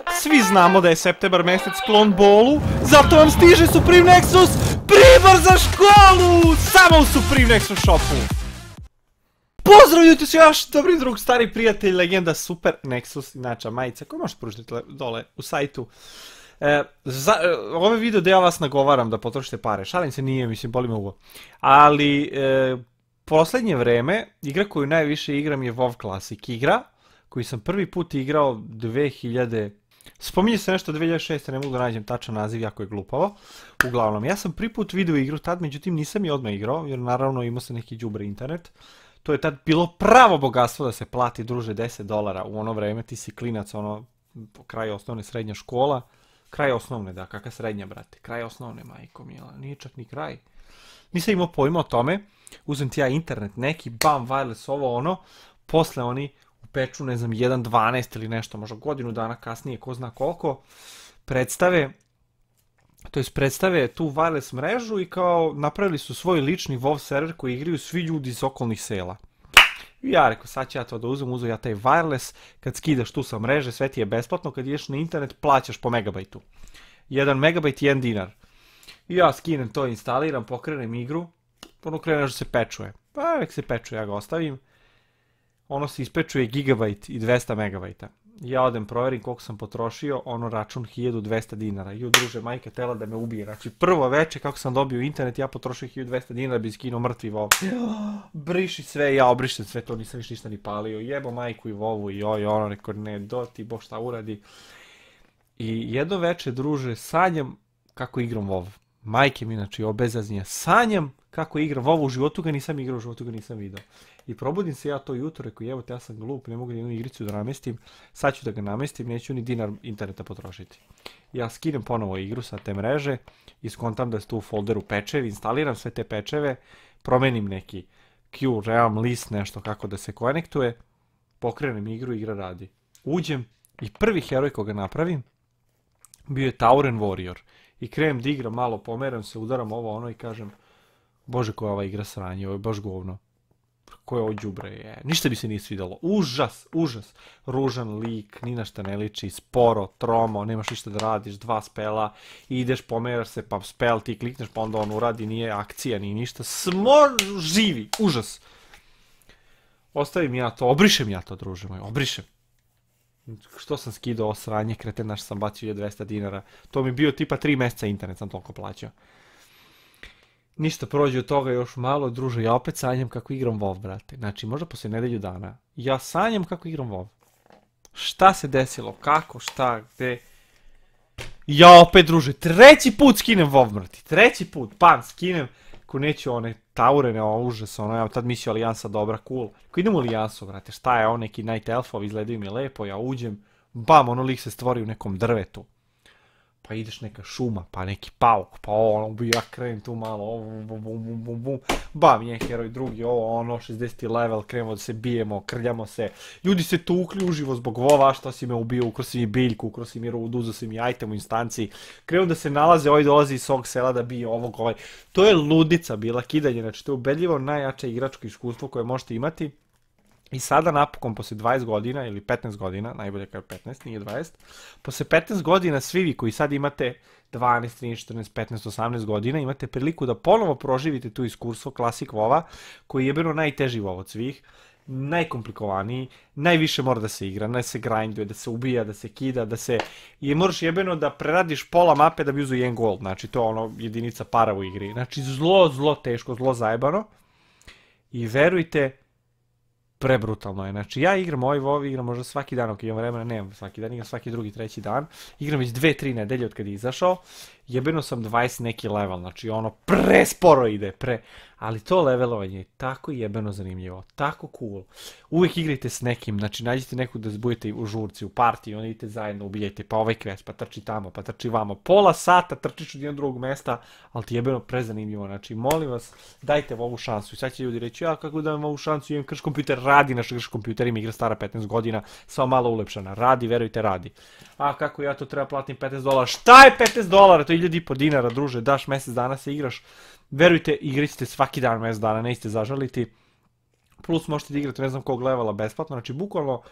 Svi znamo da je septembar mesec sklon bolu, zato vam stiže Supreme Nexus pribor za školu! Samo u Supreme Nexus shopu! Pozdrav YouTube svi vaš dobri drug, stari prijatelj, legenda Super Nexus, inače majica koju možete pružiti dole u sajtu. Ovaj video da ja vas nagovaram da potrošite pare, šalim se, nije, mislim, boli me uvo. Ali, poslednje vreme, igra koju najviše igram je WoW Classic igra, koju sam prvi put igrao 2000... Spominje se nešto 2006, ne mogu da nađem tačan naziv, jako je glupavo. Uglavnom, ja sam prvi put video igru tad, međutim nisam je odmah igrao, jer naravno imao sam neki đubre internet. To je tad bilo pravo bogatstvo da se plati, druže, $10 u ono vreme, ti si klinac, ono, kraj osnovne, srednja škola. Kraj osnovne, da, kakva srednja, brate, kraj osnovne, majko mila, nije čak ni kraj. Nisam imao pojma o tome, uzem ti ja internet neki, bam, wireless, ovo ono, posle oni upeču, ne znam, 1.12 ili nešto, možda godinu dana kasnije, ko zna koliko, predstave tu wireless mrežu i kao napravili su svoj lični WoW server koji igraju svi ljudi iz okolnih sela. I ja rekao, sad ću ja to da uzem ja taj wireless, kad skidaš tu sa mreže, sve ti je besplatno, kad ideš na internet plaćaš po megabajtu. 1 megabajt, 1 dinar. I ja skinem to, instaliram, pokrenem igru, ono krene da se pečuje. Pa nek se pečuje, ja ga ostavim. Ono se ispečuje gigabajt i 200 megabajta. Ja odem, proverim koliko sam potrošio, ono račun 1200 dinara. Ju, druže, majka tela da me ubije. Znači, prvo veče kako sam dobio internet, ja potrošio 1200 dinara da bi skinuo mrtvi WoW. Briši sve, ja obrišem sve to, nisam ništa ni palio. Jebo majku i WoW-u i joj, ono, rekao, ne, do ti, bo šta uradi. I jedno veče, druže, sanjam kako igram WoW. Majke mi, znači, obezaznija. Sanjam kako igram WoW, u životu ga nisam igrao, u životu ga nisam video. I probudim se ja to jutro, rekao, evo te, ja sam glup, ne mogu ni jednu igricu da namestim, sad ću da ga namestim, neću ni dinar interneta potrošiti. Ja skinem ponovo igru sa te mreže, iskontam da su tu u folderu pečevi, instaliram sve te pečeve, promenim neki Q, realm, list, nešto kako da se konektuje, pokrenem igru, igra radi. Uđem i prvi heroj koga napravim bio je Tauren Warrior. I krenem da igram malo, pomeram se, udaram ovo ono i kažem, bože koja ova igra sranje, ovo je baš govno. Koje ovo đubre je, ništa mi se nije svidalo, užas, užas, ružan lik, ni na šta ne liči, sporo, tromo, nemaš ništa da radiš, 2 spela, ideš, pomeraš se, pa spel ti klikneš, pa onda on uradi, nije akcija, nije ništa, živi, užas. Ostavim ja to, obrišem ja to, druže moj, obrišem. Što sam skidao ovo sranje, kreten naš sam bacio 1200 dinara, to mi bio tipa 3 meseca internet sam toliko plaćao. Ništa, prođe od toga još malo, druže, ja opet sanjam kako igram WoW, brate. Znači, možda posle nedelju dana, ja sanjam kako igram WoW. Šta se desilo, kako, šta, gde? Ja opet, druže, treći put skinem WoW, brate, treći put, pam, skinem, ko neću one taurene, o užas, ono, ja tad mislio Alijansa dobra, cool. Ko idem u Alijansu, brate, šta je, on neki Night Elfovi, izgledaju mi lepo, ja uđem, bam, ono lik se stvori u nekom drvetu. Pa ideš neka šuma, pa neki pauk, pa ono, ja krenem tu malo, bam, jedan heroj, drugi, ovo, ono, 60. level, krenemo da se bijemo, krljamo se, ljudi se tukli uživo zbog WoW-a, što si me ubio, ukro si mi biljku, ukro si mi rud, uzeo si mi item u instanciji, krenu da se nalaze, ovaj dolazi iz svog sela da bije ovog, ovaj, to je ludica bila, kidanje, znači to je ubedljivo najjače igračko iskustvo koje možete imati. I sada napokon, posle 20 godina ili 15 godina, najbolje kao 15, nije 20, posle 15 godina svi vi koji sad imate 12, 13, 14, 15, 18 godina, imate priliku da ponovo proživite tu iskustvo Classic WoW-a, koji je jebeno najteži WoW od svih, najkomplikovaniji, najviše mora da se igra, da se grinduje, da se ubija, da se kida, da se... I moraš jebeno da preradiš pola mape da bi uzeo 1 gold, znači to je ono jedinica para u igri, znači zlo teško, zlo zajebano i verujte, prebrutalno je, znači ja igram ovaj WoW, igram možda svaki dan, ok, imam vremena, nemam svaki dan, igram svaki drugi, treći dan, igram već 2-3 nedelje od kada je izašao, jebeno sam 20 neki level, znači ono presporo ide, ali to levelovanje je tako jebeno zanimljivo, tako cool, uvijek igrajte s nekim, znači nađite nekog da budete u žurci, u partiji, onda idete zajedno, ubijajte, pa ovaj quest, pa trči tamo, pa trči vamo, pola sata trčiš od jednog drugog mesta, ali ti jebeno prezanimljivo, znači molim vas, dajte ovu šansu, i sad će ljudi reći, ja kako dajem ovu šansu, imam krš kompjuter, radi naš krš kompjuter, ima igra stara 15 godina, samo malo ulepšana, radi, verujte, radi. A kako ja to treba platim $15, šta je $15, to je 1500 dinara, druže, daš mesec dana se igraš, verujte, igrajte svaki dan mesec dana, nećete zažaliti, plus možete da igrate ne znam kog levela besplatno, znači bukvalno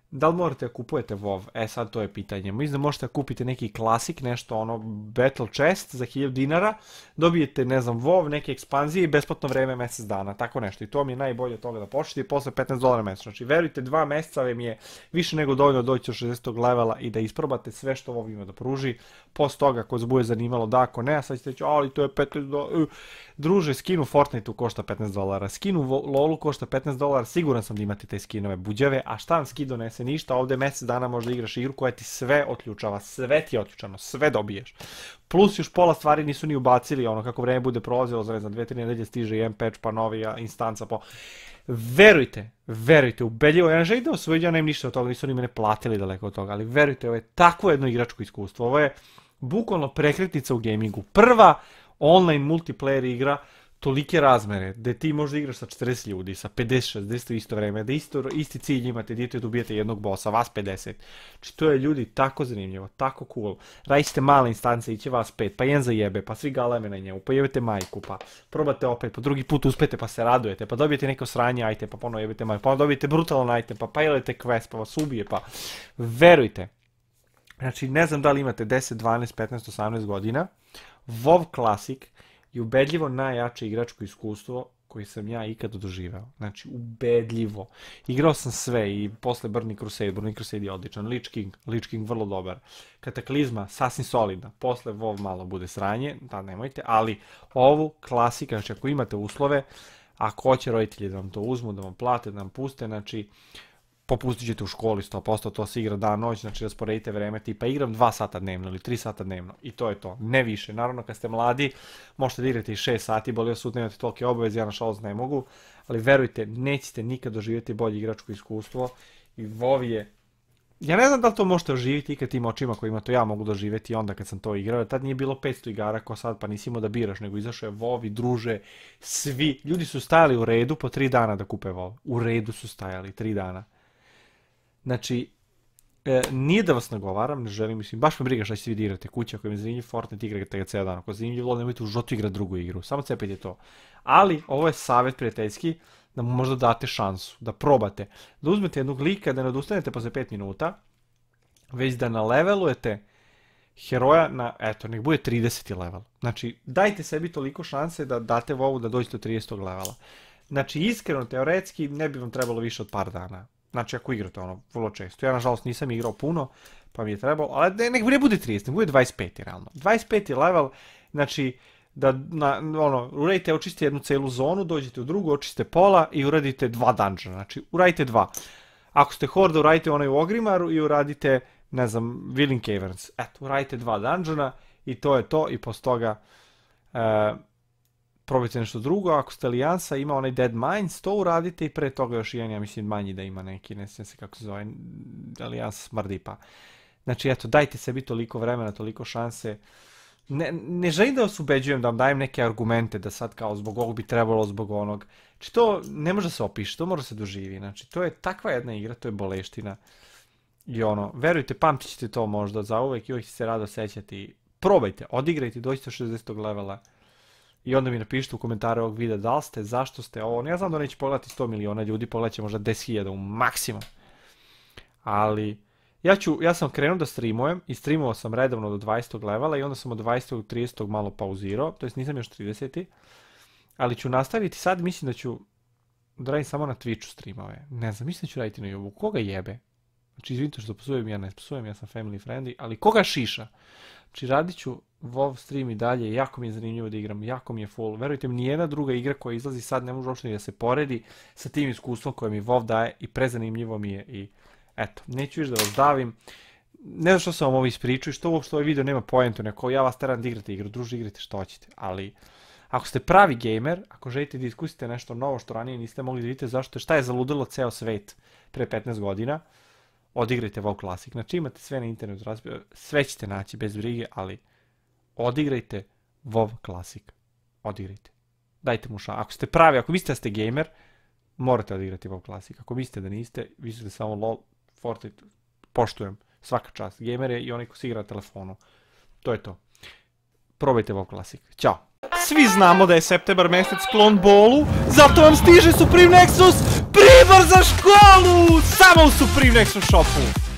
Da li morate da kupujete WoW? E sad to je pitanje. Mislim da možete da kupite neki klasik, nešto ono Battle Chest za 1000 dinara, dobijete, ne znam, WoW, neke ekspanzije i besplatno vreme mjesec dana, tako nešto. I to mi je najbolje od toga da počnete i posle $15 mjesečno. Znači, verujte, 2 mjeseca vam je više nego dovoljno doći do 60. levela i da isprobate sve što WoW ima da pruži. Posle toga, ako se bude zanimalo, da, ako ne, a sad ćete reći, ali to je $15. Druže, skin u Fortniteu košta $15, skin u LoLu košta $15, siguran sam da imate te skinove buđave, a šta vam skin donese? Ništa, ovdje mjesec dana možda igraš igru koja ti sve otključava, sve ti je otključano, sve dobiješ. Plus još pola stvari nisu ni ubacili, ono kako vreme bude prolazilo, za ne znam, 2-3 nedelje stiže jedan patch, pa novija instanca, pa... Verujte, ubedljivo, ja ne želim da osvojiđu, ja nemam ništa od toga, nisu ni mene platili daleko od toga, ali verujte, ovo je takvo jedno igračko iskustvo, ovo je bukvalno prekretnica u gamingu. Prva online multiplayer igra tolike razmere, gde ti možda igraš sa 40 ljudi, sa 50-60 u isto vreme, da isti cilj imate, dijete da ubijete jednog bossa, vas 50. Znači to je ljudi tako zanimljivo, tako cool. Radite male instance, iće vas 5, pa jedan zajebe, pa svi galeme na njemu, pa jebete majku, pa probate opet, pa drugi put uspete, pa se radujete, pa dobijete neko sranje item, pa ponovo jebete majku, pa dobijete brutalan item, pa pajelete quest, pa vas ubije, pa verujte. Znači ne znam da li imate 10, 12, 15, 18 godina, WoW Classic je ubedljivo najjače igračko iskustvo koji sam ja ikada doživeo. Znači, ubedljivo. Igrao sam sve i posle Burning Crusade je odličan, Lich King vrlo dobar, Kataklizma sasvim solidna, posle WoW malo bude sranje, da nemojte, ali ovu klasika, znači ako imate uslove, ako hoće roditelji da vam to uzmu, da vam plate, da vam puste, znači, popustit ćete u školi 100%, to se igra dan, noć, znači rasporedite vreme, tipa igram 2 sata dnevno ili 3 sata dnevno i to je to, ne više. Naravno kad ste mladi, možete da igrate i 6 sati, bolje sud nemate tolike obaveze, ja nažalost ne mogu, ali verujte, nećete nikad doživjeti bolje igračko iskustvo i WoW je, ja ne znam da li to možete oživjeti ikad tim očima kojima to ja mogu doživjeti onda kad sam to igrao, tad nije bilo 500 igara kao sad, pa nisi imao da biraš, nego izašao je WoW i druže, svi, ljudi su stajali u redu po 3 dana da kupe WoW, u redu su stajali 3 dana. Znači, nije da vas nagovaram, ne želim, mislim, baš me briga šta ćete vi da igrate kuća, ako je mi zanimljiv Fortnite, igrate ga cijel dan, ako je zanimljiv LoL, nemojte u životu igrati drugu igru, samo cepajte to. Ali, ovo je savjet prijateljski, da mu možda date šansu, da probate, da uzmete jednog lika, da ne odustanete posle 5 minuta, već da nalevelujete heroja na, eto, nek bude 30. level. Znači, dajte sebi toliko šanse da date WoW da dođete do 30. levela. Znači, iskreno, teoretski, ne bi vam trebalo više od par dana. Znači, ako igrate ono, vrlo često. Ja, nažalost, nisam igrao puno, pa mi je trebalo, ali nek ne bude 30, nek bude 25. realno. 25. level, znači, da, ono, uradite, očistite jednu celu zonu, dođete u drugu, očistite pola i uradite 2 dungeona. Znači, uradite 2. Ako ste Horda, uradite onaj u Ogrimaru i uradite, ne znam, Wailing Caverns. Eto, uradite 2 dungeona i to je to, i posle toga probajte nešto drugo. Ako ste Alijansa, ima onaj Dead Mines, to uradite i pre toga još jedan, ja mislim, manji da ima neki, ne znam se kako se zove, Alijansa Smardipa. Znači, eto, dajte sebi toliko vremena, toliko šanse. Ne želim da vas ubeđujem, da vam dajem neke argumente, da sad kao zbog ovog bi trebalo, zbog onog. Znači, to ne može se opiši, to može se doživi. Znači, to je takva jedna igra, to je boleština. I ono, verujte, pamtit ćete to možda zauvek i uvijek ćete se rado sećati. Probajte, odigrajte, dođite do 60. levela. I onda mi napišite u komentare ovog videa da li ste, zašto ste ovo. Ja znam da neće pogledati 100 miliona ljudi, pogledat će možda 10.000 u maksimum. Ali, ja sam krenuo da streamujem i streamovao sam redovno do 20. levela i onda sam od 20. do 30. malo pauzirao, to jest nisam još 30. Ali ću nastaviti sad, mislim da ću da radim samo na Twitchu streamove. Ne znam, mislim da ću raditi na YouTube. Koga jebe? Znači, izvinite što psujem, ja ne psujem, ja sam family friendly, ali koga šiša? Znači, radit ću WoW stream i dalje, jako mi je zanimljivo da igram, jako mi je full. Verujte mi, nijedna druga igra koja izlazi sad ne može uopšte ni da se poredi sa tim iskustvom koje mi WoW daje i prezanimljivo mi je i eto, neću više da vas davim. Ne znam što sam vam ovo ispričao i što uopšte ovaj video nema pojentu, neko ja vas teram da igrate igru, druže igrate što hoćete, ali ako ste pravi gamer, ako želite da iskusite nešto novo što ranije niste mogli da vidite, zašto, šta je zaludilo ceo svet pre 15 godina, odigrajte WoW Classic. Znači imate sve na internetu, sve ćete naći bez brige, ali odigrajte WoW Classic. Odigrajte. Dajte mu šansu. Ako ste pravi, ako mislite da ste gamer, morate odigrati WoW Classic. Ako mislite da niste, vi ste samo LoL, Fortnite, poštujem, svaka čast. Gamer je i onaj ko se igra na telefonu. To je to. Probajte WoW Classic. Ćao. Svi znamo da je septembar mesec sklon bolu, zato vam stiže Supreme Nexus Prima! Izbor za školu! Samo u Supreme Nexus Shopu!